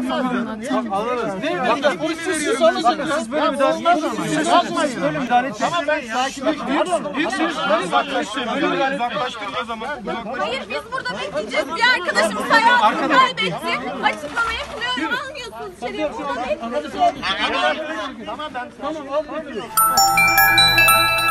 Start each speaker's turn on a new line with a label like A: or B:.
A: Alırız. Ne? Polisi susalım. Siz böyle müdahale yapmayın. Böyle müdahale etmeyin. Tamam ben sakinleştim. Uzaklaştırın o zaman.
B: Hayır biz burada bekleyeceğiz. Bir arkadaşımız hayatını kaybetti. Açıklama yapılıyor. Almıyorsunuz içeriye. Burada bekleyeceğiz.
A: Tamam.